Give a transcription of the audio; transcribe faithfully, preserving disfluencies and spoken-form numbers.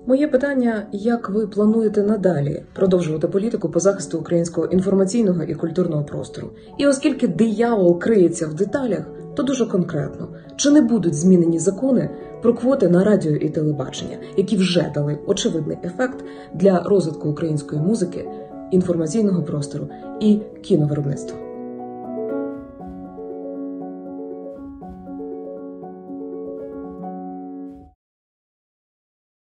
Моє питання, як ви плануєте надалі продовжувати політику по захисту українського інформаційного і культурного простору? І оскільки диявол криється в деталях, то дуже конкретно, чи не будуть змінені закони про квоти на радіо і телебачення, які вже дали очевидний ефект для розвитку української музики, інформаційного простору і кіновиробництва?